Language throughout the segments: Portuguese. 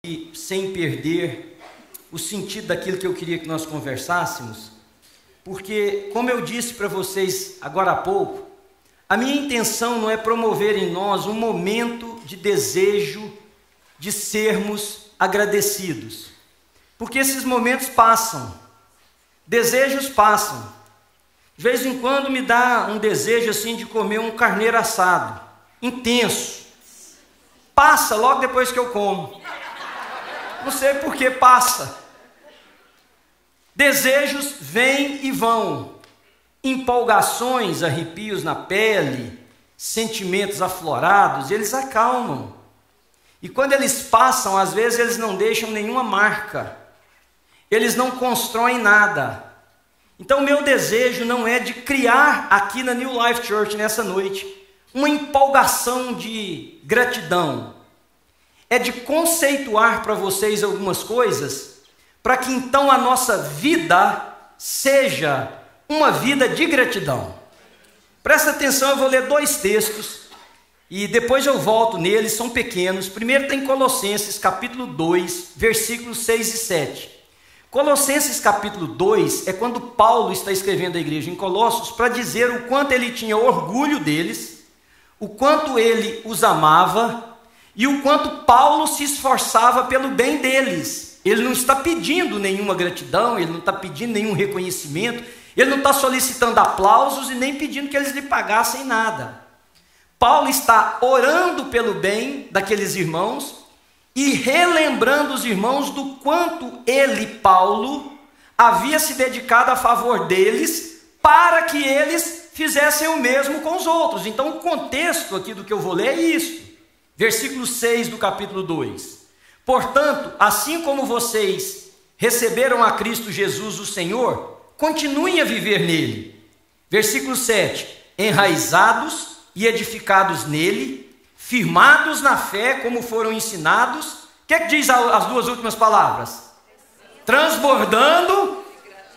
E sem perder o sentido daquilo que eu queria que nós conversássemos, porque, como eu disse para vocês agora há pouco, a minha intenção não é promover em nós um momento de desejo de sermos agradecidos, porque esses momentos passam, desejos passam. De vez em quando me dá um desejo assim de comer um carneiro assado, intenso, passa logo depois que eu como. Não sei por que passa. Desejos vêm e vão. Empolgações, arrepios na pele, sentimentos aflorados, eles acalmam. E quando eles passam, às vezes eles não deixam nenhuma marca. Eles não constroem nada. Então meu desejo não é de criar aqui na New Life Church nessa noite uma empolgação de gratidão. É de conceituar para vocês algumas coisas, para que então a nossa vida seja uma vida de gratidão. Presta atenção, eu vou ler 2 textos, e depois eu volto neles, são pequenos. Primeiro tem Colossenses capítulo 2, versículos 6 e 7. Colossenses capítulo 2 é quando Paulo está escrevendo à igreja em Colossos para dizer o quanto ele tinha orgulho deles, o quanto ele os amava, e o quanto Paulo se esforçava pelo bem deles. Ele não está pedindo nenhuma gratidão, ele não está pedindo nenhum reconhecimento, ele não está solicitando aplausos e nem pedindo que eles lhe pagassem nada. Paulo está orando pelo bem daqueles irmãos e relembrando os irmãos do quanto ele, Paulo, havia se dedicado a favor deles para que eles fizessem o mesmo com os outros. Então o contexto aqui do que eu vou ler é isso. Versículo 6 do capítulo 2. Portanto, assim como vocês receberam a Cristo Jesus o Senhor, continuem a viver nele. Versículo 7. Enraizados e edificados nele, firmados na fé como foram ensinados. O que é que diz as 2 últimas palavras? Transbordando.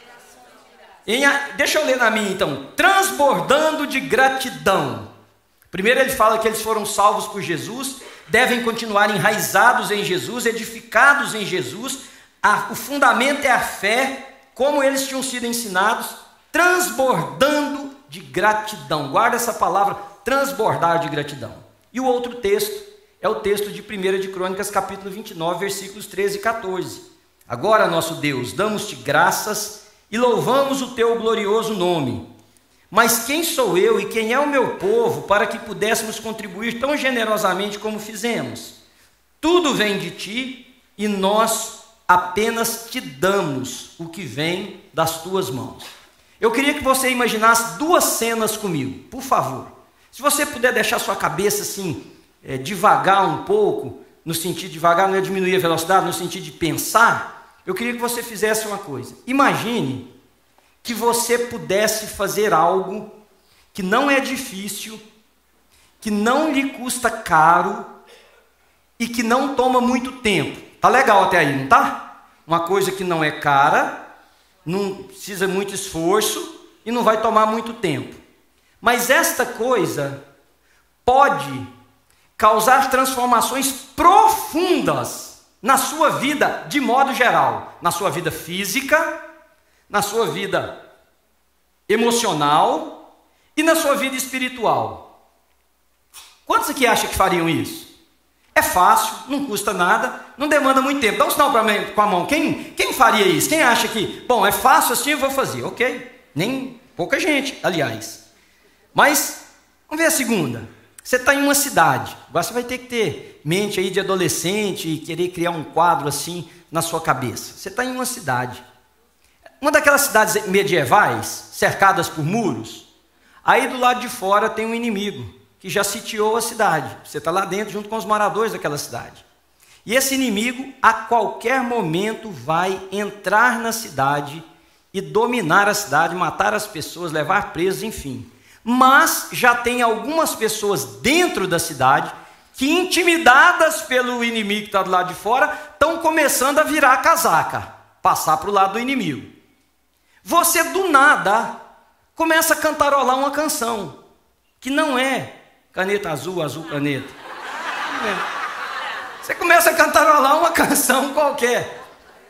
Deixa eu ler na minha então. Transbordando de gratidão. Primeiro ele fala que eles foram salvos por Jesus, devem continuar enraizados em Jesus, edificados em Jesus. O fundamento é a fé, como eles tinham sido ensinados, transbordando de gratidão. Guarda essa palavra, transbordar de gratidão. E o outro texto é o texto de 1 de Crônicas, capítulo 29, versículos 13 e 14. Agora, nosso Deus, damos-te graças e louvamos o teu glorioso nome. Mas quem sou eu e quem é o meu povo para que pudéssemos contribuir tão generosamente como fizemos? Tudo vem de ti e nós apenas te damos o que vem das tuas mãos. Eu queria que você imaginasse 2 cenas comigo, por favor. Se você puder deixar sua cabeça assim, devagar um pouco, no sentido de devagar, não é diminuir a velocidade, no sentido de pensar, eu queria que você fizesse uma coisa. Imagine que você pudesse fazer algo que não é difícil, que não lhe custa caro e que não toma muito tempo. Tá legal até aí, não tá? Uma coisa que não é cara, não precisa muito esforço e não vai tomar muito tempo. Mas esta coisa pode causar transformações profundas na sua vida de modo geral, na sua vida física, na sua vida emocional e na sua vida espiritual. Quantos aqui acham que fariam isso? É fácil, não custa nada, não demanda muito tempo. Dá um sinal para mim com a mão. Quem faria isso? Quem acha que, bom, é fácil assim, eu vou fazer. Ok, nem pouca gente, aliás. Mas, vamos ver a segunda. Você está em uma cidade, agora você vai ter que ter mente aí de adolescente e querer criar um quadro assim na sua cabeça. Você está em uma cidade. Uma daquelas cidades medievais, cercadas por muros, aí do lado de fora tem um inimigo, que já sitiou a cidade. Você está lá dentro junto com os moradores daquela cidade. E esse inimigo, a qualquer momento, vai entrar na cidade e dominar a cidade, matar as pessoas, levar presos, enfim. Mas já tem algumas pessoas dentro da cidade que, intimidadas pelo inimigo que está do lado de fora, estão começando a virar a casaca, passar para o lado do inimigo. Você do nada começa a cantarolar uma canção, que não é caneta azul, azul caneta. Você começa a cantarolar uma canção qualquer.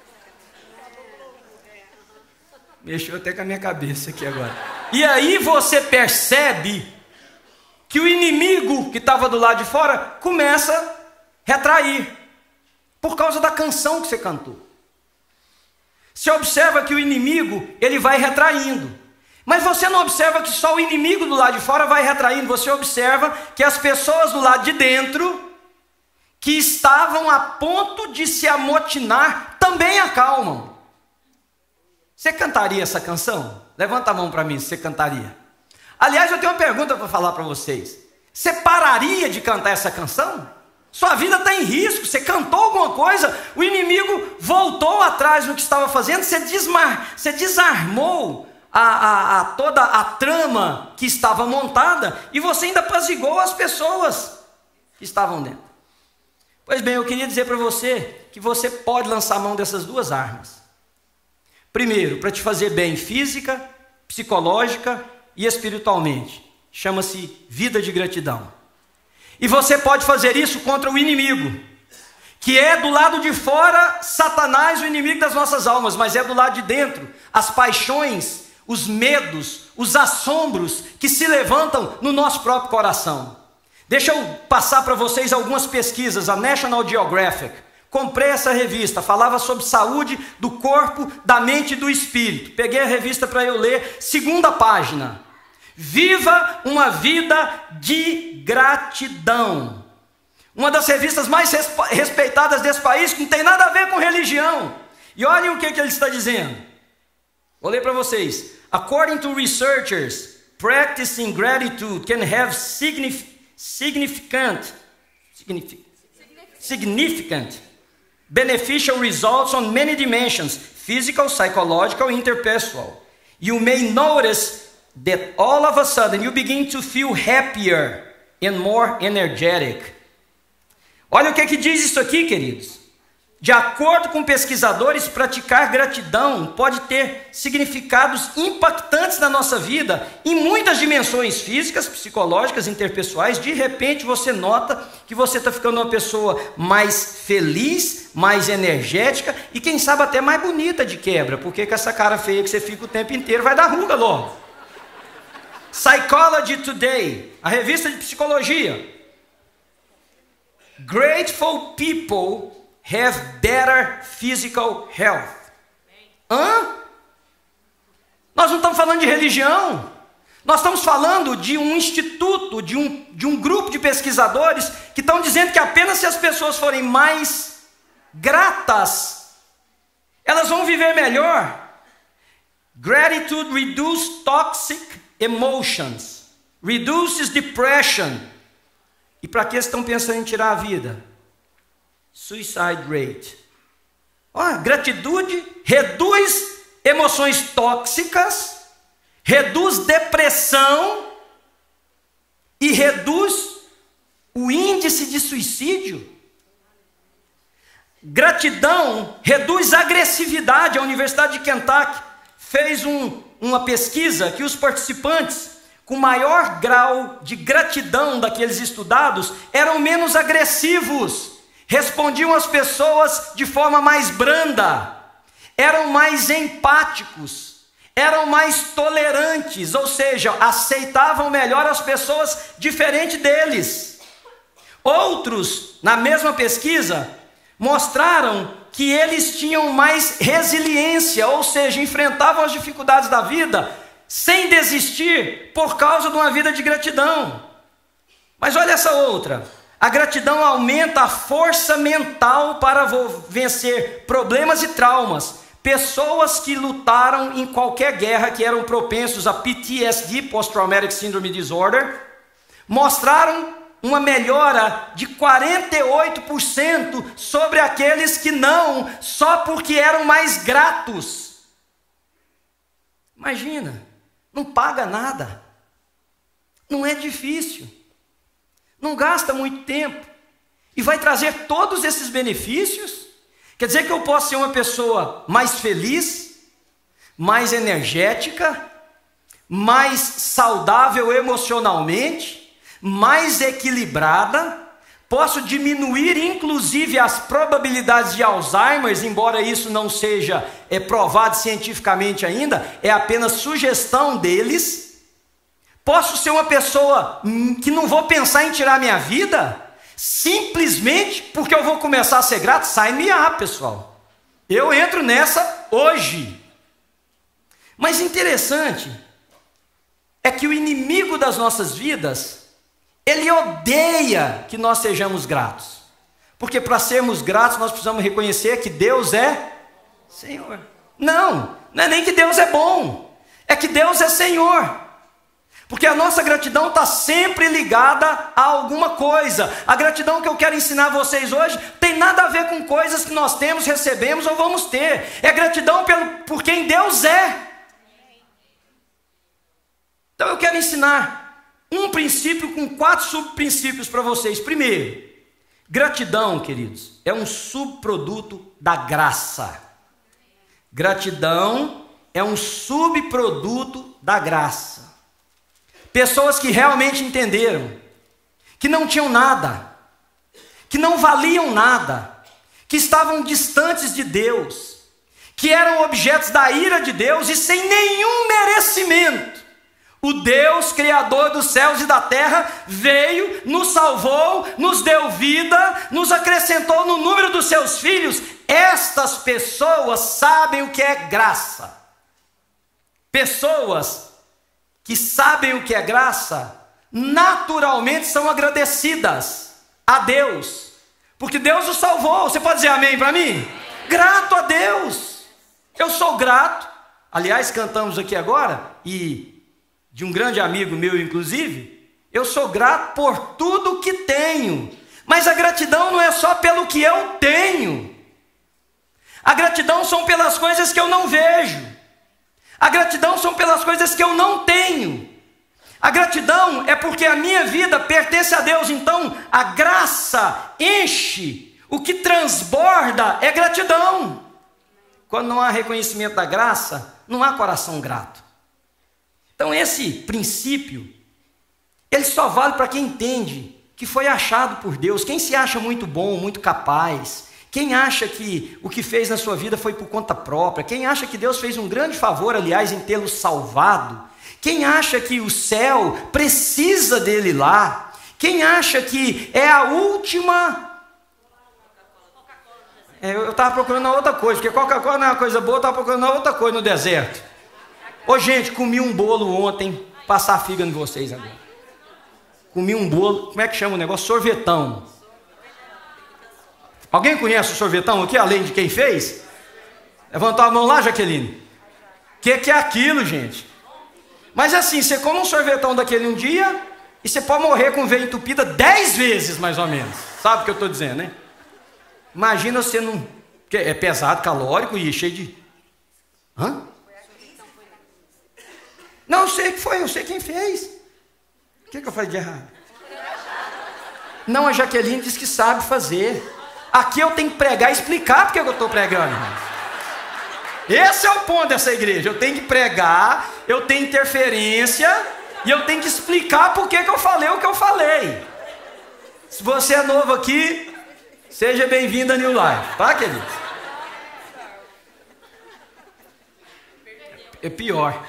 Mexeu até com a minha cabeça aqui agora. E aí você percebe que o inimigo que estava do lado de fora começa a retrair. Por causa da canção que você cantou. Você observa que o inimigo, ele vai retraindo. Mas você não observa que só o inimigo do lado de fora vai retraindo. Você observa que as pessoas do lado de dentro, que estavam a ponto de se amotinar, também acalmam. Você cantaria essa canção? Levanta a mão para mim se você cantaria. Aliás, eu tenho uma pergunta para falar para vocês. Você pararia de cantar essa canção? Sua vida está em risco, você cantou alguma coisa, o inimigo voltou atrás no que estava fazendo, você desarmou toda a trama que estava montada e você ainda apaziguou as pessoas que estavam dentro. Pois bem, eu queria dizer para você que você pode lançar a mão dessas duas armas. Primeiro, para te fazer bem física, psicológica e espiritualmente. Chama-se vida de gratidão. E você pode fazer isso contra o inimigo, que é do lado de fora, Satanás, o inimigo das nossas almas, mas é do lado de dentro, as paixões, os medos, os assombros que se levantam no nosso próprio coração. Deixa eu passar para vocês algumas pesquisas, a National Geographic. Comprei essa revista, falava sobre saúde do corpo, da mente e do espírito. Peguei a revista para eu ler, segunda página. Viva uma vida de gratidão. Uma das revistas mais respeitadas desse país, que não tem nada a ver com religião. E olhem o que ele está dizendo. Vou ler para vocês. According to researchers, practicing gratitude can have significant beneficial results on many dimensions, physical, psychological, interpessoal. You may notice that all of a sudden you begin to feel happier and more energetic. Olha o que diz isso aqui, queridos. De acordo com pesquisadores, praticar gratidão pode ter significados impactantes na nossa vida, em muitas dimensões físicas, psicológicas, interpessoais. De repente você nota que você está ficando uma pessoa mais feliz, mais energética e quem sabe até mais bonita de quebra, porque com essa cara feia que você fica o tempo inteiro vai dar ruga logo. Psychology Today, a revista de psicologia. Grateful people have better physical health. Nós não estamos falando de religião. Nós estamos falando de um instituto, de um grupo de pesquisadores que estão dizendo que apenas se as pessoas forem mais gratas, elas vão viver melhor. Gratitude reduces toxic emotions, reduces depression. E para que estão pensando em tirar a vida? Suicide rate. Gratitude reduz emoções tóxicas, reduz depressão e reduz o índice de suicídio. Gratidão reduz agressividade. A Universidade de Kentucky fez uma pesquisa que os participantes com maior grau de gratidão daqueles estudados eram menos agressivos, respondiam às pessoas de forma mais branda, eram mais empáticos, eram mais tolerantes, ou seja, aceitavam melhor as pessoas diferente deles. Outros, na mesma pesquisa, mostraram que eles tinham mais resiliência, ou seja, enfrentavam as dificuldades da vida sem desistir por causa de uma vida de gratidão. Mas olha essa outra. A gratidão aumenta a força mental para vencer problemas e traumas. Pessoas que lutaram em qualquer guerra, que eram propensos a PTSD, Post-Traumatic Syndrome Disorder, mostraram uma melhora de 48% sobre aqueles que não, só porque eram mais gratos. Imagina, não paga nada, não é difícil, não gasta muito tempo e vai trazer todos esses benefícios. Quer dizer que eu posso ser uma pessoa mais feliz, mais energética, mais saudável emocionalmente, mais equilibrada, Posso diminuir, inclusive, as probabilidades de Alzheimer, embora isso não seja provado cientificamente ainda, é apenas sugestão deles. Posso ser uma pessoa que não vou pensar em tirar minha vida, simplesmente porque eu vou começar a ser grato. Sign me up, pessoal. Eu entro nessa hoje. Mas interessante é que o inimigo das nossas vidas, ele odeia que nós sejamos gratos. Porque para sermos gratos nós precisamos reconhecer que Deus é Senhor. Não é nem que Deus é bom, é que Deus é Senhor. Porque a nossa gratidão está sempre ligada a alguma coisa. A gratidão que eu quero ensinar a vocês hoje tem nada a ver com coisas que nós temos, recebemos ou vamos ter. É gratidão por quem Deus é. Então eu quero ensinar um princípio com 4 subprincípios para vocês. Primeiro, gratidão, queridos, é um subproduto da graça. Gratidão é um subproduto da graça. Pessoas que realmente entenderam que não tinham nada, que não valiam nada, que estavam distantes de Deus, que eram objetos da ira de Deus e sem nenhum merecimento, o Deus Criador dos céus e da terra veio, nos salvou, nos deu vida, nos acrescentou no número dos seus filhos. Estas pessoas sabem o que é graça. Pessoas que sabem o que é graça, naturalmente são agradecidas a Deus, porque Deus os salvou. Você pode dizer amém para mim? Grato a Deus. Eu sou grato. Aliás, cantamos aqui agora, e de um grande amigo meu, inclusive, eu sou grato por tudo que tenho. Mas a gratidão não é só pelo que eu tenho. A gratidão são pelas coisas que eu não vejo. A gratidão são pelas coisas que eu não tenho. A gratidão é porque a minha vida pertence a Deus. Então a graça enche. O que transborda é gratidão. Quando não há reconhecimento da graça, não há coração grato. Então esse princípio, ele só vale para quem entende que foi achado por Deus. Quem se acha muito bom, muito capaz, quem acha que o que fez na sua vida foi por conta própria, quem acha que Deus fez um grande favor, aliás, em tê-lo salvado, quem acha que o céu precisa dele lá, quem acha que é a última... eu estava procurando outra coisa, porque Coca-Cola não é uma coisa boa, eu estava procurando outra coisa no deserto. Ô gente, comi um bolo ontem, passar a figa em vocês agora. Comi um bolo, como é que chama o negócio? Sorvetão. Alguém conhece o sorvetão aqui, além de quem fez? Levantou a mão lá, Jaqueline. O que é aquilo, gente? Mas assim, você come um sorvetão daquele um dia, e você pode morrer com veia entupida 10 vezes, mais ou menos. Sabe o que eu estou dizendo, né? Imagina você não... Porque é pesado, calórico e cheio de... Hã? Não, eu sei que foi, eu sei quem fez. O que eu falei de errado? Não, a Jaqueline diz que sabe fazer. Aqui eu tenho que pregar e explicar porque eu estou pregando. Esse é o ponto dessa igreja. Eu tenho que pregar, eu tenho interferência e eu tenho que explicar por que eu falei o que eu falei. Se você é novo aqui, seja bem-vindo a New Life, tá, querido? É pior.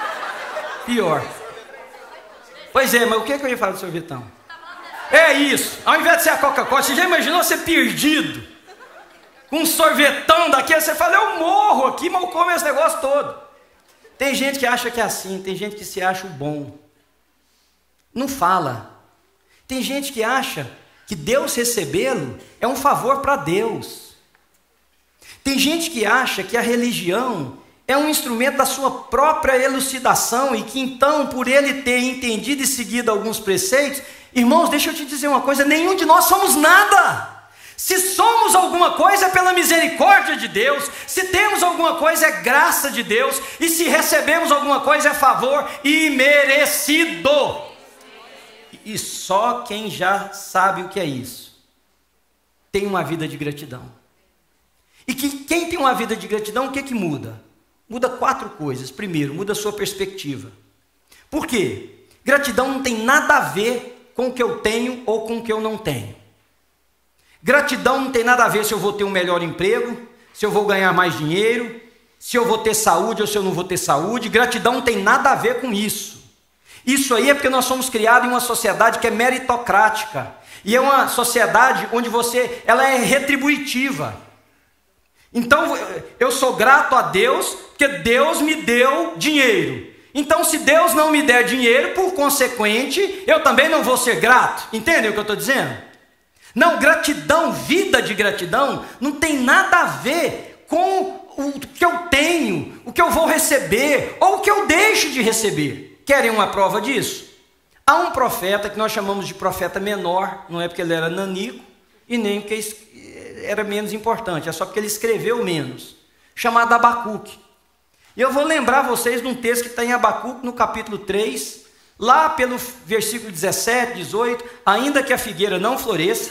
Pois é, mas o que eu ia falar do sorvetão? É isso, ao invés de ser a Coca-Cola, você já imaginou ser perdido? Com um sorvetão daquele, você fala, eu morro aqui, mas eu como esse negócio todo. Tem gente que acha que é assim, tem gente que se acha o bom. Não fala. Tem gente que acha que Deus recebê-lo é um favor para Deus. Tem gente que acha que a religião é um instrumento da sua própria elucidação e que então, por ele ter entendido e seguido alguns preceitos, irmãos, deixa eu te dizer uma coisa, nenhum de nós somos nada. Se somos alguma coisa é pela misericórdia de Deus, se temos alguma coisa é graça de Deus, e se recebemos alguma coisa é favor imerecido. E só quem já sabe o que é isso tem uma vida de gratidão. E quem tem uma vida de gratidão, o que muda? Muda 4 coisas. Primeiro, muda a sua perspectiva. Por quê? Gratidão não tem nada a ver com o que eu tenho ou com o que eu não tenho. Gratidão não tem nada a ver se eu vou ter um melhor emprego, se eu vou ganhar mais dinheiro, se eu vou ter saúde ou se eu não vou ter saúde. Gratidão não tem nada a ver com isso. Isso aí é porque nós somos criados em uma sociedade que é meritocrática. E é uma sociedade onde ela é retributiva. Então, eu sou grato a Deus, porque Deus me deu dinheiro. Então, se Deus não me der dinheiro, por consequente, eu também não vou ser grato. Entendem o que eu estou dizendo? Não, gratidão, vida de gratidão, não tem nada a ver com o que eu tenho, o que eu vou receber, ou o que eu deixo de receber. Querem uma prova disso? Há um profeta que nós chamamos de profeta menor, não é porque ele era nanico, e nem porque era menos importante, é só porque ele escreveu menos, chamado Abacuque. E eu vou lembrar vocês de um texto que está em Abacuque, no capítulo 3, lá pelo versículo 17, 18, ainda que a figueira não floresça,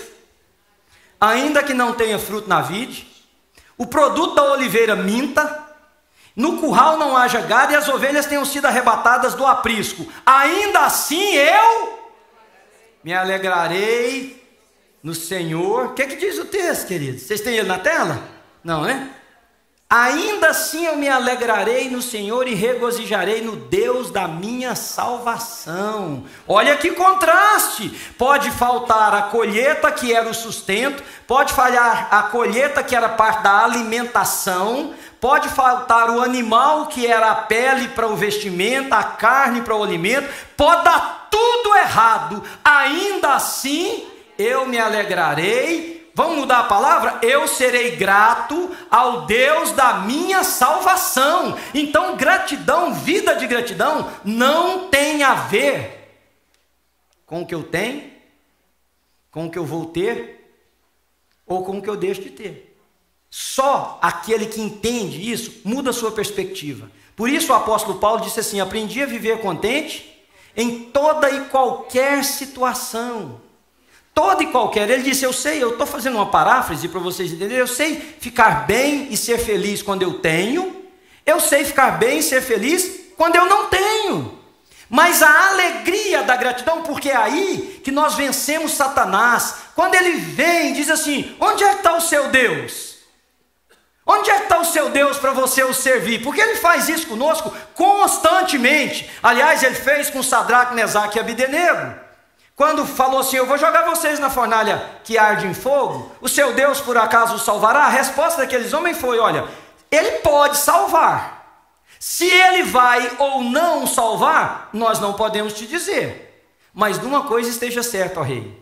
ainda que não tenha fruto na vide, o produto da oliveira minta, no curral não haja gado e as ovelhas tenham sido arrebatadas do aprisco, ainda assim eu me alegrarei no Senhor. O que diz o texto, queridos? Vocês têm ele na tela? Não, né? Ainda assim eu me alegrarei no Senhor e regozijarei no Deus da minha salvação. Olha que contraste! Pode faltar a colheita que era o sustento, pode falhar a colheita que era parte da alimentação, pode faltar o animal que era a pele para o vestimento, a carne para o alimento, pode dar tudo errado, ainda assim eu me alegrarei. Vamos mudar a palavra? Eu serei grato ao Deus da minha salvação. Então, gratidão, vida de gratidão, não tem a ver com o que eu tenho, com o que eu vou ter, ou com o que eu deixo de ter. Só aquele que entende isso muda a sua perspectiva. Por isso o apóstolo Paulo disse assim: aprendi a viver contente em toda e qualquer situação. Toda e qualquer. Ele disse, eu estou fazendo uma paráfrase para vocês entenderem, eu sei ficar bem e ser feliz quando eu tenho, eu sei ficar bem e ser feliz quando eu não tenho. Mas a alegria da gratidão, porque é aí que nós vencemos Satanás. Quando ele vem e diz assim, onde é que está o seu Deus? Onde é que está o seu Deus para você o servir? Porque ele faz isso conosco constantemente. Aliás, ele fez com Sadraque, Mesaque e Abdenego. Quando falou assim, eu vou jogar vocês na fornalha que arde em fogo, o seu Deus por acaso os salvará? A resposta daqueles homens foi, olha, ele pode salvar. Se ele vai ou não salvar, nós não podemos te dizer. Mas de uma coisa esteja certa, ó rei.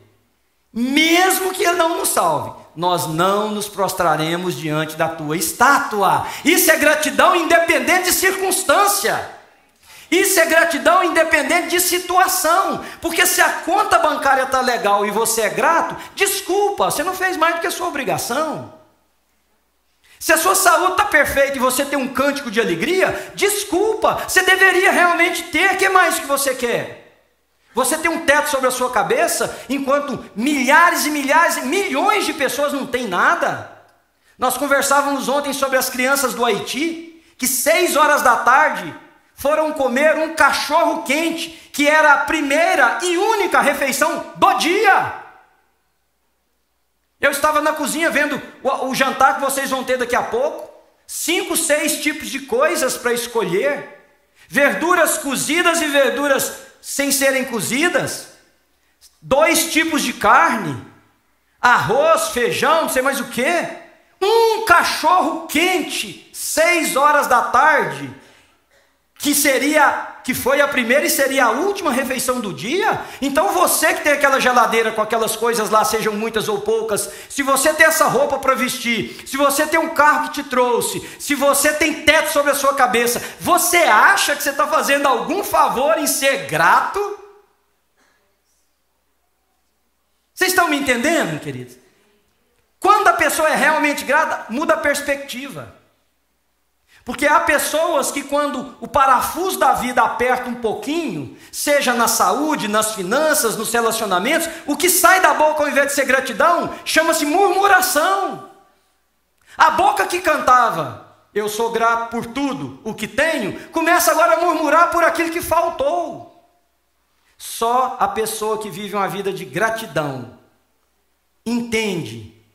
Mesmo que ele não nos salve, nós não nos prostraremos diante da tua estátua. Isso é gratidão independente de circunstância. Isso é gratidão independente de situação, porque se a conta bancária está legal e você é grato, desculpa, você não fez mais do que a sua obrigação. Se a sua saúde está perfeita e você tem um cântico de alegria, desculpa, você deveria realmente ter, o que mais que você quer? Você tem um teto sobre a sua cabeça, enquanto milhares e milhares, milhões de pessoas não têm nada. Nós conversávamos ontem sobre as crianças do Haiti, que 6 horas da tarde, foram comer um cachorro quente, que era a primeira e única refeição do dia. Eu estava na cozinha vendo o jantar que vocês vão ter daqui a pouco. 5, 6 tipos de coisas para escolher. Verduras cozidas e verduras sem serem cozidas. 2 tipos de carne. Arroz, feijão, não sei mais o que. Um cachorro quente, 6 horas da tarde. Que foi a primeira e seria a última refeição do dia. Então você que tem aquela geladeira com aquelas coisas lá, sejam muitas ou poucas, se você tem essa roupa para vestir, se você tem um carro que te trouxe, se você tem teto sobre a sua cabeça, você acha que você está fazendo algum favor em ser grato? Vocês estão me entendendo, queridos? Quando a pessoa é realmente grata, muda a perspectiva. Porque há pessoas que quando o parafuso da vida aperta um pouquinho, seja na saúde, nas finanças, nos relacionamentos, o que sai da boca ao invés de ser gratidão, chama-se murmuração. A boca que cantava, eu sou grato por tudo o que tenho, começa agora a murmurar por aquilo que faltou. Só a pessoa que vive uma vida de gratidão entende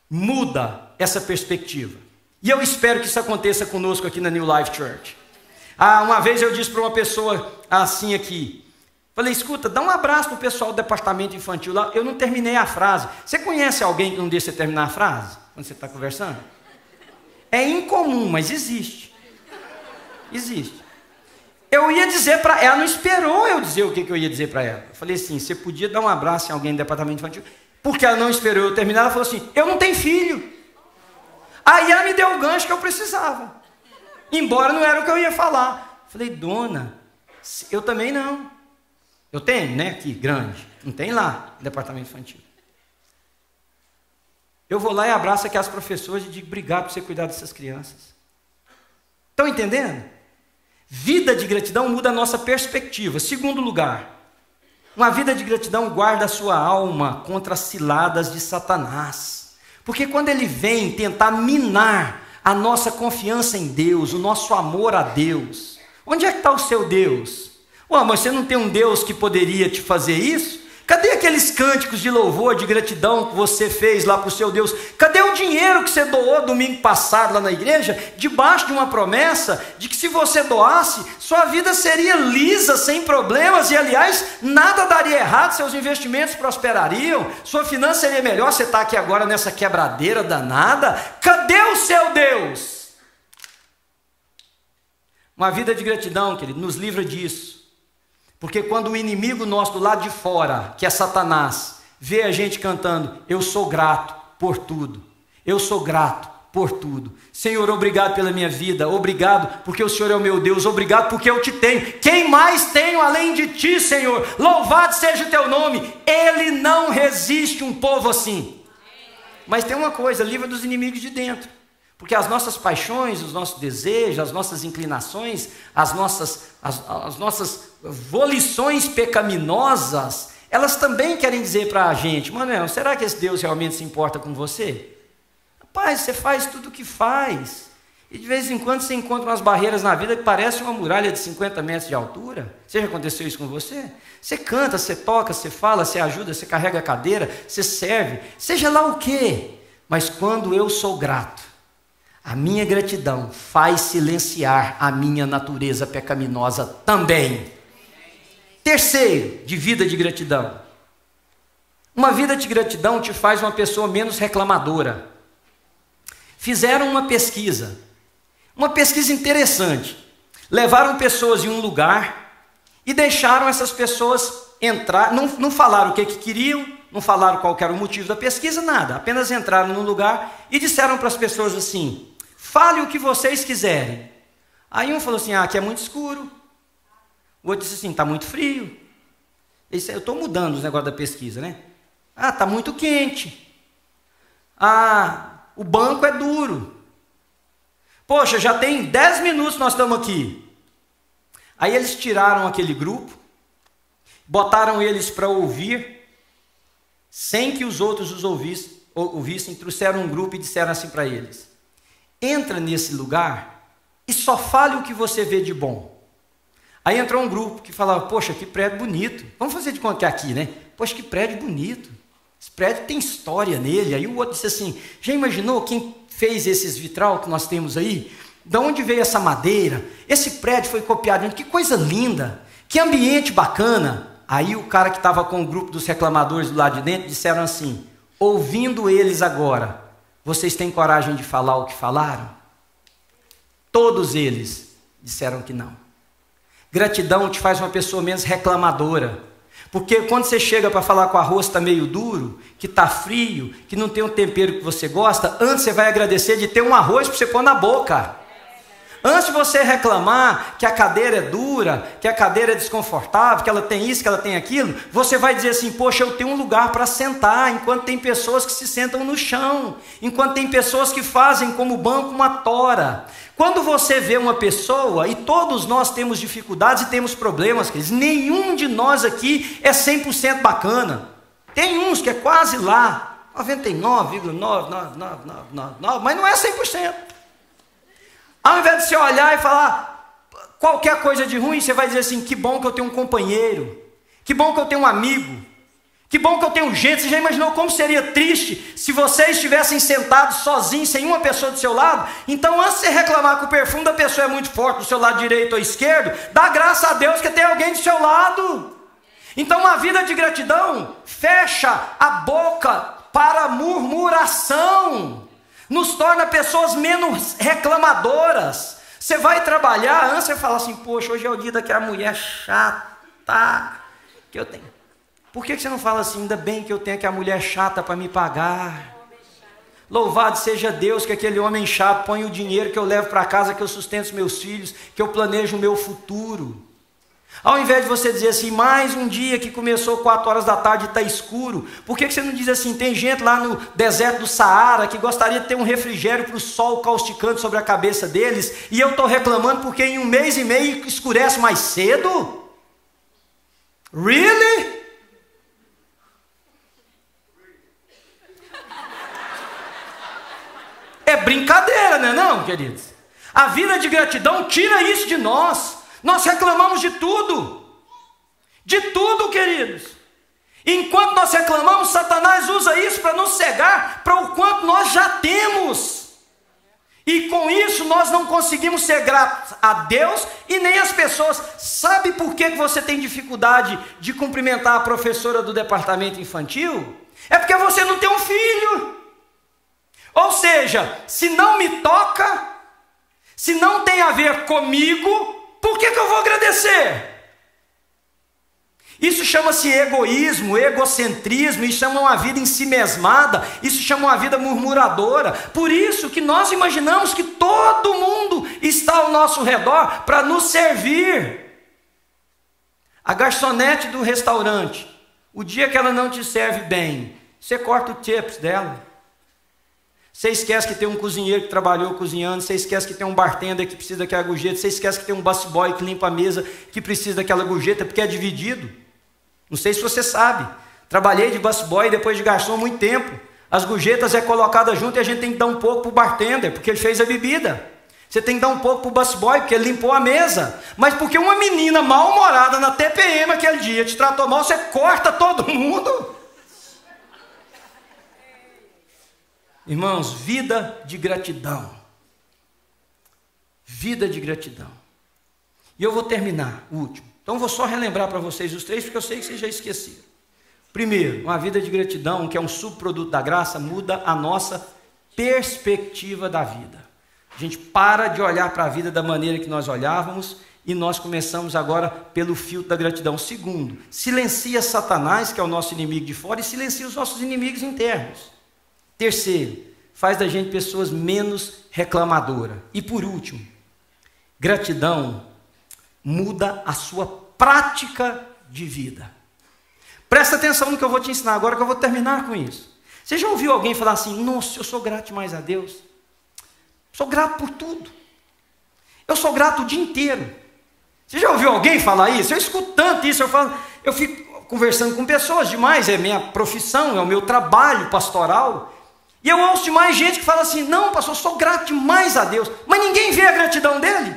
muda essa perspectiva. E eu espero que isso aconteça conosco aqui na New Life Church. Uma vez eu disse para uma pessoa assim aqui, falei, escuta, dá um abraço para o pessoal do departamento infantil lá. Eu não terminei a frase. Você conhece alguém que não deixa você terminar a frase? Quando você está conversando? É incomum, mas existe. Existe. Eu ia dizer para ela, não esperou eu dizer o que eu ia dizer para ela. Eu falei assim, você podia dar um abraço em alguém do departamento infantil? Porque ela não esperou eu terminar, ela falou assim, eu não tenho filho. Aí ela me deu o gancho que eu precisava. Embora não era o que eu ia falar. Eu falei, dona, eu também não. Eu tenho, né, aqui, grande. Não tem lá, no departamento infantil. Eu vou lá e abraço aquelas professoras e digo, obrigado por você cuidar dessas crianças. Estão entendendo? Vida de gratidão muda a nossa perspectiva. Segundo lugar, uma vida de gratidão guarda a sua alma contra as ciladas de Satanás. Porque quando ele vem tentar minar a nossa confiança em Deus, o nosso amor a Deus, onde é que está o seu Deus? Mas você não tem um Deus que poderia te fazer isso? Cadê aqueles cânticos de louvor, de gratidão que você fez lá para o seu Deus? Cadê o dinheiro que você doou domingo passado lá na igreja, debaixo de uma promessa de que se você doasse, sua vida seria lisa, sem problemas, e aliás, nada daria errado, seus investimentos prosperariam, sua finança seria melhor, você está aqui agora nessa quebradeira danada? Cadê o seu Deus? Uma vida de gratidão, querido, nos livra disso. Porque quando o inimigo nosso do lado de fora, que é Satanás, vê a gente cantando, eu sou grato por tudo, eu sou grato por tudo. Senhor, obrigado pela minha vida, obrigado porque o Senhor é o meu Deus, obrigado porque eu te tenho. Quem mais tenho além de ti, Senhor? Louvado seja o teu nome. Ele não resiste um povo assim. Mas tem uma coisa, livra dos inimigos de dentro. Porque as nossas paixões, os nossos desejos, as nossas inclinações, as nossas volições pecaminosas, elas também querem dizer para a gente, Manuel, será que esse Deus realmente se importa com você? Rapaz, você faz tudo o que faz, e de vez em quando você encontra umas barreiras na vida que parecem uma muralha de 50 metros de altura. Já aconteceu isso com você? Você canta, você toca, você fala, você ajuda, você carrega a cadeira, você serve, seja lá o quê, mas quando eu sou grato, a minha gratidão faz silenciar a minha natureza pecaminosa também. Terceiro, de vida de gratidão. Uma vida de gratidão te faz uma pessoa menos reclamadora. Fizeram uma pesquisa interessante. Levaram pessoas em um lugar e deixaram essas pessoas entrar, não falaram o que queriam, não falaram qual era o motivo da pesquisa, nada. Apenas entraram num lugar e disseram para as pessoas assim, fale o que vocês quiserem. Aí um falou assim, aqui é muito escuro. O outro disse assim, está muito frio. Eu estou mudando os negócios da pesquisa, né? Está muito quente. O banco é duro. Poxa, já tem 10 minutos que nós estamos aqui. Aí eles tiraram aquele grupo, botaram eles para ouvir, sem que os outros os ouvissem, trouxeram um grupo e disseram assim para eles, entra nesse lugar e só fale o que você vê de bom. Aí entrou um grupo que falava, poxa, que prédio bonito. Vamos fazer de conta que é aqui, né? Poxa, que prédio bonito. Esse prédio tem história nele. Aí o outro disse assim, já imaginou quem fez esses vitral que nós temos aí? De onde veio essa madeira? Esse prédio foi copiado. Que coisa linda. Que ambiente bacana. Aí o cara que estava com o grupo dos reclamadores do lado de dentro disseram assim, ouvindo eles agora, vocês têm coragem de falar o que falaram? Todos eles disseram que não. Gratidão te faz uma pessoa menos reclamadora. Porque quando você chega para falar que o arroz está meio duro, que está frio, que não tem o tempero que você gosta, antes você vai agradecer de ter um arroz para você pôr na boca. Antes de você reclamar que a cadeira é dura, que a cadeira é desconfortável, que ela tem isso, que ela tem aquilo, você vai dizer assim, poxa, eu tenho um lugar para sentar, enquanto tem pessoas que se sentam no chão, enquanto tem pessoas que fazem como banco uma tora. Quando você vê uma pessoa, e todos nós temos dificuldades e temos problemas, queridos, nenhum de nós aqui é 100% bacana. Tem uns que é quase lá, 99,99999, mas não é 100%. Ao invés de você olhar e falar qualquer coisa de ruim, você vai dizer assim, que bom que eu tenho um companheiro, que bom que eu tenho um amigo, Que bom que eu tenho gente. Você já imaginou como seria triste se vocês estivessem sentados sozinhos, sem uma pessoa do seu lado? Então, antes de você reclamar que o perfume da pessoa é muito forte do seu lado direito ou esquerdo, dá graça a Deus que tem alguém do seu lado. Então, uma vida de gratidão fecha a boca para a murmuração, nos torna pessoas menos reclamadoras. Você vai trabalhar, antes você fala assim, poxa, hoje é o dia daquela mulher chata que eu tenho. Por que você não fala assim, ainda bem que eu tenho aquela mulher chata para me pagar? Louvado seja Deus que aquele homem chato põe o dinheiro que eu levo para casa, que eu sustento os meus filhos, que eu planejo o meu futuro. Ao invés de você dizer assim, mais um dia que começou 4 horas da tarde e está escuro, por que você não diz assim, tem gente lá no deserto do Saara que gostaria de ter um refrigério para o sol causticando sobre a cabeça deles, e eu estou reclamando porque em 1 mês e meio escurece mais cedo? Really? É brincadeira, não é não, queridos? A vida de gratidão tira isso de nós. Nós reclamamos de tudo. De tudo, queridos. Enquanto nós reclamamos, Satanás usa isso para nos cegar para o quanto nós já temos. E com isso nós não conseguimos ser gratos a Deus e nem às pessoas. Sabe por que você tem dificuldade de cumprimentar a professora do departamento infantil? É porque você não tem um filho. Ou seja, se não me toca, se não tem a ver comigo, por que eu vou agradecer? Isso chama-se egoísmo, egocentrismo, isso chama uma vida em si mesmada, isso chama uma vida murmuradora. Por isso que nós imaginamos que todo mundo está ao nosso redor para nos servir. A garçonete do restaurante, o dia que ela não te serve bem, você corta o tips dela. Você esquece que tem um cozinheiro que trabalhou cozinhando, você esquece que tem um bartender que precisa daquela gorjeta, você esquece que tem um busboy que limpa a mesa que precisa daquela gorjeta, porque é dividido. Não sei se você sabe, trabalhei de busboy e depois de garçom há muito tempo. As gorjetas é colocada junto e a gente tem que dar um pouco para o bartender, porque ele fez a bebida. Você tem que dar um pouco para o busboy, porque ele limpou a mesa. Mas porque uma menina mal-humorada na TPM aquele dia te tratou mal, você corta todo mundo. Irmãos, vida de gratidão. Vida de gratidão. E eu vou terminar, o último. Então vou só relembrar para vocês os 3, porque eu sei que vocês já esqueceram. Primeiro, uma vida de gratidão, que é um subproduto da graça, muda a nossa perspectiva da vida. A gente para de olhar para a vida da maneira que nós olhávamos e nós começamos agora pelo filtro da gratidão. Segundo, silencia Satanás, que é o nosso inimigo de fora, e silencia os nossos inimigos internos. Terceiro, faz da gente pessoas menos reclamadoras. E por último, gratidão muda a sua prática de vida. Presta atenção no que eu vou te ensinar agora, que eu vou terminar com isso. Você já ouviu alguém falar assim, nossa, eu sou grato demais a Deus? Sou grato por tudo. Eu sou grato o dia inteiro. Você já ouviu alguém falar isso? Eu escuto tanto isso, eu fico conversando com pessoas demais, é minha profissão, é o meu trabalho pastoral. E eu ouço de mais gente que fala assim, não, pastor, eu sou grato demais a Deus, mas ninguém vê a gratidão dele.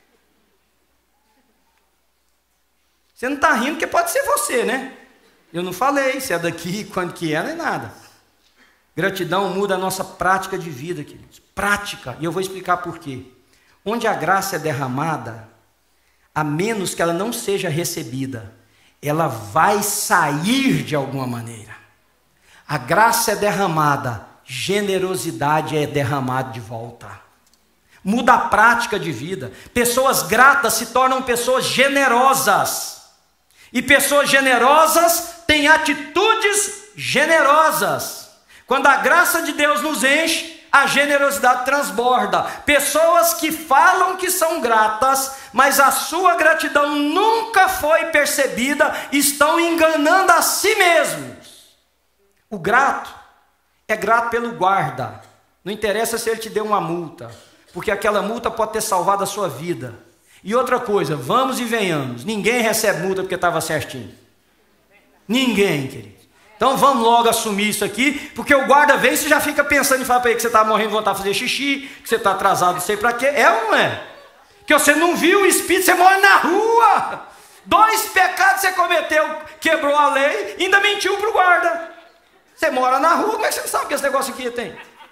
Você não está rindo porque pode ser você, né? Eu não falei se é daqui, quando que é, nem nada. Gratidão muda a nossa prática de vida, queridos. Prática, e eu vou explicar por quê. Onde a graça é derramada, a menos que ela não seja recebida, ela vai sair de alguma maneira. A graça é derramada, generosidade é derramada de volta. Muda a prática de vida. Pessoas gratas se tornam pessoas generosas. E pessoas generosas têm atitudes generosas. Quando a graça de Deus nos enche, a generosidade transborda. Pessoas que falam que são gratas, mas a sua gratidão nunca foi percebida, estão enganando a si mesmos. O grato é grato pelo guarda. Não interessa se ele te deu uma multa, porque aquela multa pode ter salvado a sua vida. E outra coisa, vamos e venhamos, ninguém recebe multa porque estava certinho. Ninguém, querido. Então vamos logo assumir isso aqui, porque o guarda vem e você já fica pensando em falar para ele que você está morrendo de vontade de fazer xixi, que você está atrasado, não sei para quê. É ou não é? Que você não viu o espírito, você mora na rua. 2 pecados você cometeu, quebrou a lei, ainda mentiu para o guarda. Você mora na rua, como é que você não sabe que esse negócio aqui tem?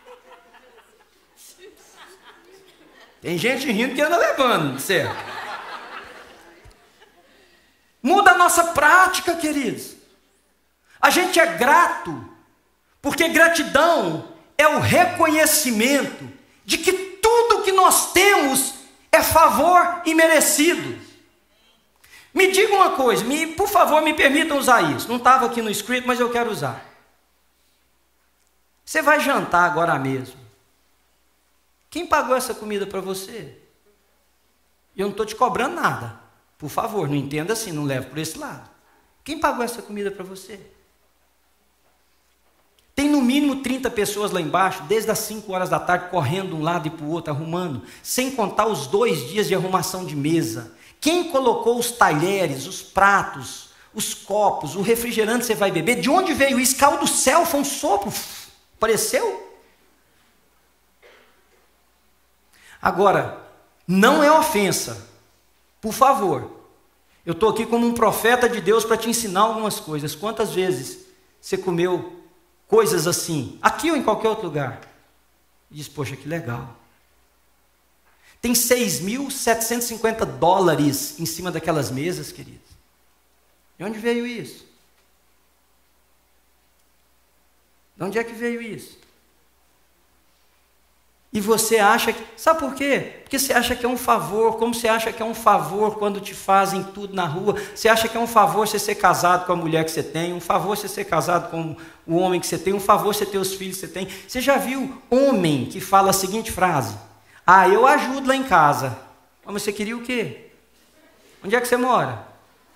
Tem gente rindo que anda levando, certo? Muda a nossa prática, queridos. A gente é grato, porque gratidão é o reconhecimento de que tudo que nós temos é favor imerecido. Me diga uma coisa, por favor, me permitam usar isso. Não estava aqui no script, mas eu quero usar. Você vai jantar agora mesmo. Quem pagou essa comida para você? Eu não estou te cobrando nada. Por favor, não entenda assim, não leve por esse lado. Quem pagou essa comida para você? Tem no mínimo 30 pessoas lá embaixo, desde as 5 horas da tarde, correndo de um lado e para o outro, arrumando, sem contar os 2 dias de arrumação de mesa. Quem colocou os talheres, os pratos, os copos, o refrigerante que você vai beber? De onde veio isso? Caiu do céu, foi um sopro, apareceu? Agora, não é ofensa, por favor. Eu estou aqui como um profeta de Deus para te ensinar algumas coisas. Quantas vezes você comeu coisas assim, aqui ou em qualquer outro lugar? E diz, poxa, que legal. Tem $6.750 em cima daquelas mesas, queridos. De onde veio isso? De onde é que veio isso? E você acha que... Sabe por quê? Porque você acha que é um favor, como você acha que é um favor quando te fazem tudo na rua. Você acha que é um favor você ser casado com a mulher que você tem, um favor você ser casado com o homem que você tem, um favor você ter os filhos que você tem. Você já viu homem que fala a seguinte frase? Ah, eu ajudo lá em casa. Mas você queria o quê? Onde é que você mora?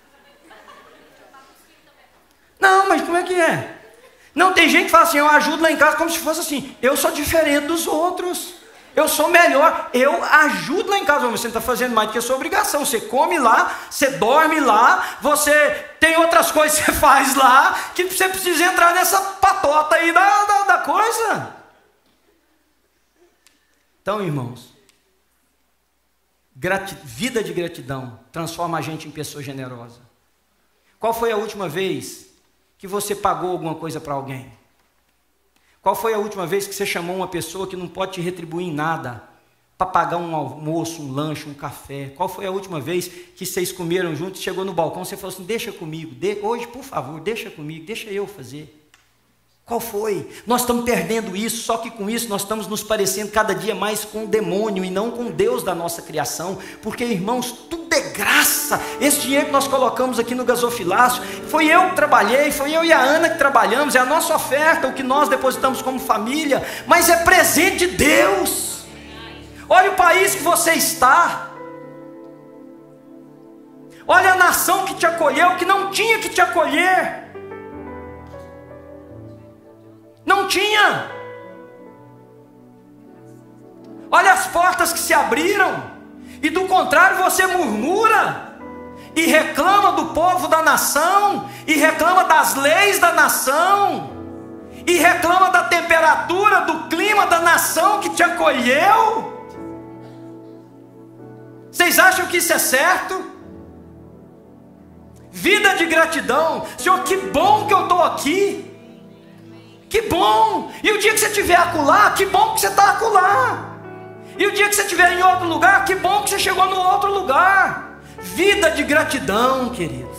Não, mas como é que é? Não, tem gente que fala assim, eu ajudo lá em casa como se fosse assim, eu sou diferente dos outros, eu sou melhor, eu ajudo lá em casa. Mas você não está fazendo mais do que a sua obrigação. Você come lá, você dorme lá, você tem outras coisas que você faz lá, que você precisa entrar nessa patota aí da coisa. Então, irmãos, vida de gratidão transforma a gente em pessoa generosa. Qual foi a última vez que você pagou alguma coisa para alguém? Qual foi a última vez que você chamou uma pessoa que não pode te retribuir em nada para pagar um almoço, um lanche, um café? Qual foi a última vez que vocês comeram juntos, chegou no balcão, você falou assim, deixa comigo, hoje por favor, deixa comigo, deixa eu fazer? Qual foi? Nós estamos perdendo isso, só que com isso nós estamos nos parecendo cada dia mais com o demônio e não com Deus da nossa criação, porque, irmãos, tudo é graça. Esse dinheiro que nós colocamos aqui no gasofilácio, foi eu que trabalhei, foi eu e a Ana que trabalhamos, é a nossa oferta, o que nós depositamos como família, mas é presente de Deus. Olha o país que você está, olha a nação que te acolheu, que não tinha que te acolher. Não tinha. Olha as portas que se abriram, e do contrário você murmura, e reclama do povo da nação, e reclama das leis da nação, e reclama da temperatura, do clima da nação que te acolheu. Vocês acham que isso é certo? Vida de gratidão. Senhor, que bom que eu estou aqui. Que bom! E o dia que você estiver acolá, que bom que você está acolá. E o dia que você estiver em outro lugar, que bom que você chegou no outro lugar. Vida de gratidão, queridos.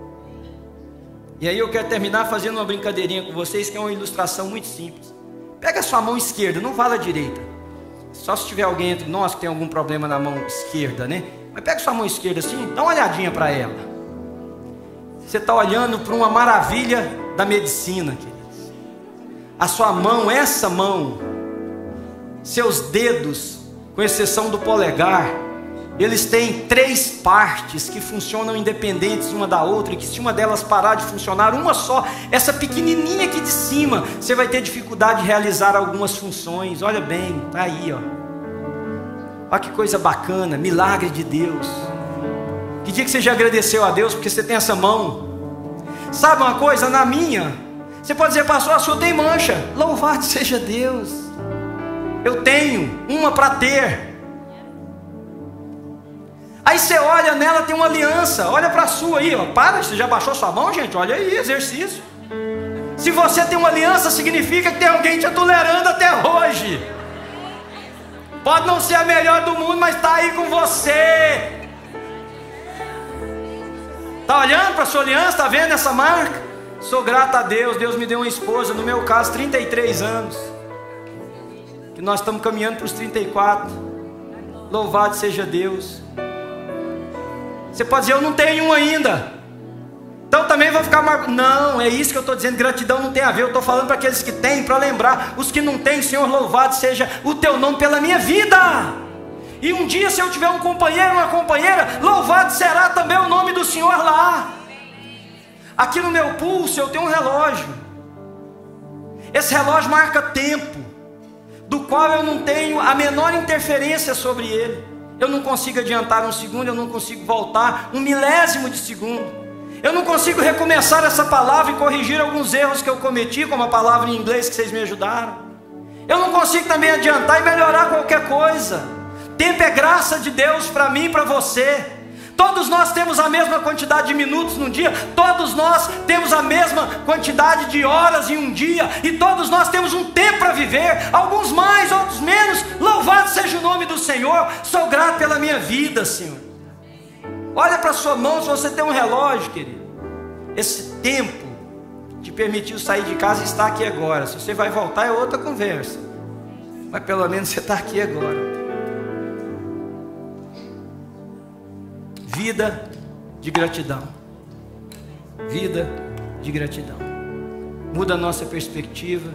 E aí eu quero terminar fazendo uma brincadeirinha com vocês, que é uma ilustração muito simples. Pega a sua mão esquerda, não vá à direita. Só se tiver alguém entre nós que tem algum problema na mão esquerda, né? Mas pega a sua mão esquerda assim, dá uma olhadinha para ela. Você está olhando para uma maravilha da medicina, queridos. A sua mão, essa mão, seus dedos, com exceção do polegar, eles têm 3 partes que funcionam independentes uma da outra, e que se uma delas parar de funcionar, uma só, essa pequenininha aqui de cima, você vai ter dificuldade de realizar algumas funções. Olha bem, está aí, ó. Olha que coisa bacana, milagre de Deus. Que dia que você já agradeceu a Deus porque você tem essa mão? Sabe uma coisa? Na minha, você pode dizer, pastor, a sua tem mancha. Louvado seja Deus. Eu tenho uma para ter. Aí você olha nela, tem uma aliança. Olha para a sua aí, ó. Para, você já baixou sua mão, gente? Olha aí, exercício. Se você tem uma aliança, significa que tem alguém te tolerando até hoje. Pode não ser a melhor do mundo, mas está aí com você. Está olhando para a sua aliança? Está vendo essa marca? Sou grato a Deus. Deus me deu uma esposa, no meu caso 33 anos, que nós estamos caminhando para os 34. Louvado seja Deus. Você pode dizer, eu não tenho um ainda, então também vou ficar marcado. Não, é isso que eu estou dizendo. Gratidão não tem a ver. Eu estou falando para aqueles que têm, para lembrar. Os que não têm, Senhor, louvado seja o teu nome pela minha vida. E um dia, se eu tiver um companheiro, uma companheira, louvado será também o nome do Senhor lá. Aqui no meu pulso eu tenho um relógio. Esse relógio marca tempo, do qual eu não tenho a menor interferência sobre ele. Eu não consigo adiantar um segundo, eu não consigo voltar um milésimo de segundo. Eu não consigo recomeçar essa palavra e corrigir alguns erros que eu cometi, como a palavra em inglês que vocês me ajudaram. Eu não consigo também adiantar e melhorar qualquer coisa. Tempo é graça de Deus para mim e para você. Todos nós temos a mesma quantidade de minutos num dia, todos nós temos a mesma quantidade de horas em um dia, e todos nós temos um tempo para viver, alguns mais, outros menos. Louvado seja o nome do Senhor. Sou grato pela minha vida, Senhor. Olha para a sua mão, se você tem um relógio, querido. Esse tempo te permitiu sair de casa e estar aqui agora. Se você vai voltar é outra conversa, mas pelo menos você está aqui agora. Vida de gratidão. Vida de gratidão. Muda a nossa perspectiva,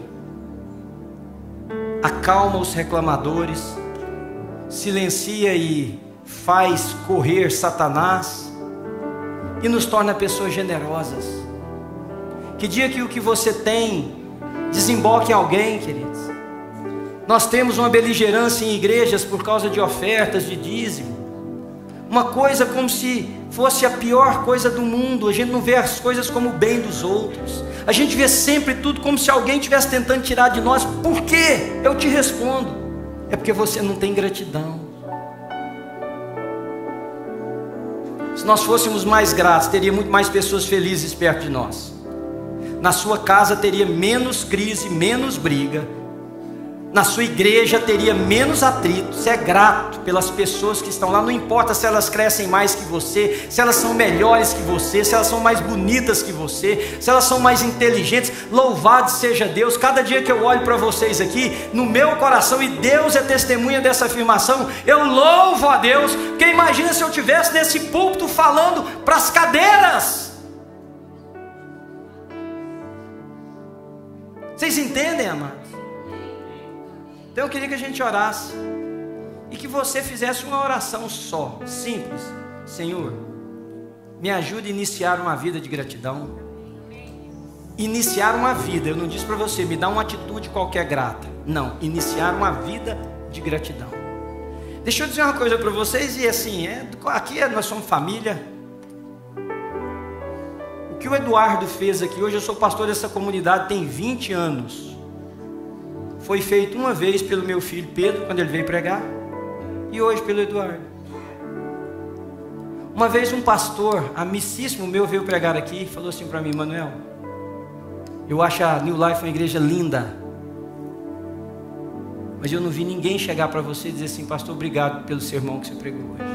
acalma os reclamadores, silencia e faz correr Satanás e nos torna pessoas generosas. Que dia que o que você tem desemboque em alguém, queridos. Nós temos uma beligerância em igrejas por causa de ofertas, de dízimo. Uma coisa como se fosse a pior coisa do mundo. A gente não vê as coisas como o bem dos outros. A gente vê sempre tudo como se alguém estivesse tentando tirar de nós. Por quê? Eu te respondo: é porque você não tem gratidão. Se nós fôssemos mais gratos, teria muito mais pessoas felizes perto de nós. Na sua casa teria menos crise, menos briga. Na sua igreja teria menos atrito. Você é grato pelas pessoas que estão lá. Não importa se elas crescem mais que você, se elas são melhores que você, se elas são mais bonitas que você, se elas são mais inteligentes. Louvado seja Deus. Cada dia que eu olho para vocês aqui, no meu coração, e Deus é testemunha dessa afirmação, eu louvo a Deus. Porque imagina se eu estivesse nesse púlpito falando para as cadeiras. Vocês entendem, amados? Então eu queria que a gente orasse e que você fizesse uma oração só, simples. Senhor, me ajude a iniciar uma vida de gratidão. Iniciar uma vida, eu não disse para você, me dá uma atitude qualquer grata. Não, iniciar uma vida de gratidão. Deixa eu dizer uma coisa para vocês, e assim, aqui nós somos família. O que o Eduardo fez aqui, hoje eu sou pastor dessa comunidade, tem 20 anos. Foi feito uma vez pelo meu filho Pedro, quando ele veio pregar, e hoje pelo Eduardo. Uma vez um pastor amicíssimo meu veio pregar aqui e falou assim para mim: Manuel, eu acho a New Life uma igreja linda, mas eu não vi ninguém chegar para você e dizer assim: pastor, obrigado pelo sermão que você pregou hoje.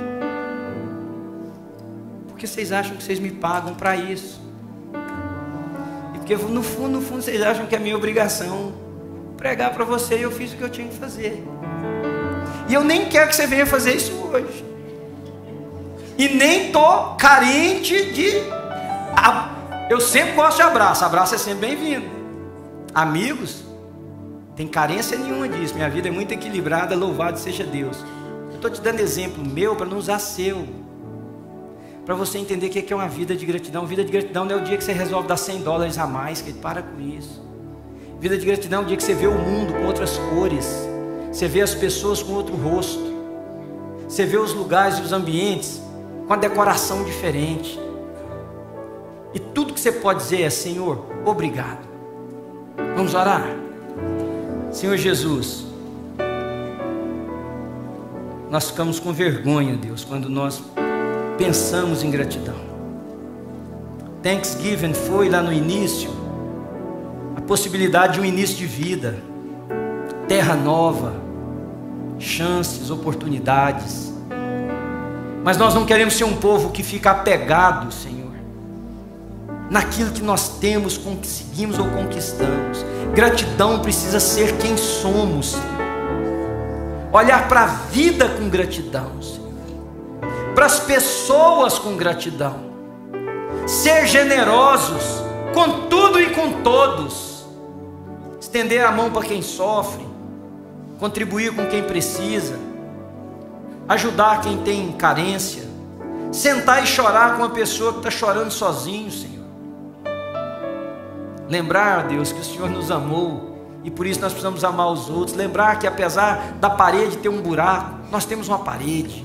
Porque vocês acham que vocês me pagam para isso? E porque no fundo vocês acham que é minha obrigação pregar para você, e eu fiz o que eu tinha que fazer. E eu nem quero que você venha fazer isso hoje. E nem estou carente de... Eu sempre gosto de abraço. Abraço é sempre bem-vindo. Amigos, tem carência nenhuma disso. Minha vida é muito equilibrada, louvado seja Deus. Eu estou te dando exemplo meu para não usar seu, para você entender o que é uma vida de gratidão. Vida de gratidão não é o dia que você resolve dar $100 a mais, que para com isso. Vida de gratidão é o dia que você vê o mundo com outras cores, você vê as pessoas com outro rosto, você vê os lugares e os ambientes com a decoração diferente, e tudo que você pode dizer é: Senhor, obrigado. Vamos orar? Senhor Jesus, nós ficamos com vergonha, Deus, quando nós pensamos em gratidão. Thanksgiving foi lá no início a possibilidade de um início de vida, terra nova, chances, oportunidades. Mas nós não queremos ser um povo que fica apegado, Senhor, naquilo que nós temos, conseguimos ou conquistamos. Gratidão precisa ser quem somos, Senhor. Olhar para a vida com gratidão, Senhor. Para as pessoas com gratidão. Ser generosos com tudo e com todos. Estender a mão para quem sofre. Contribuir com quem precisa. Ajudar quem tem carência. Sentar e chorar com a pessoa que está chorando sozinho, Senhor. Lembrar, Deus, que o Senhor nos amou e por isso nós precisamos amar os outros. Lembrar que apesar da parede ter um buraco, nós temos uma parede.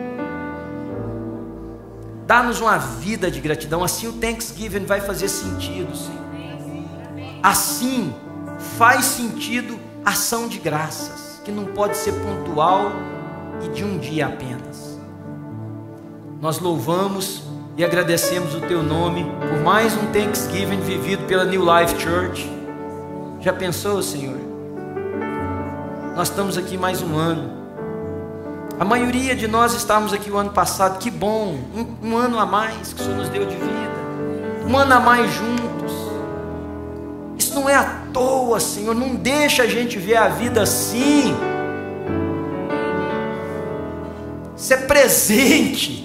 Dá-nos uma vida de gratidão. Assim o Thanksgiving vai fazer sentido, Senhor. Assim faz sentido ação de graças, que não pode ser pontual e de um dia apenas. Nós louvamos e agradecemos o Teu nome por mais um Thanksgiving vivido pela New Life Church. Já pensou, Senhor? Nós estamos aqui mais um ano. A maioria de nós estávamos aqui o ano passado. Que bom, um ano a mais que o Senhor nos deu de vida, um ano a mais juntos. Isso não é à toa, Senhor. Não deixa a gente ver a vida assim. Isso é presente.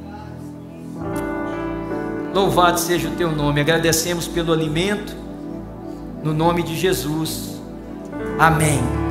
Louvado seja o Teu nome. Agradecemos pelo alimento, no nome de Jesus. Amém.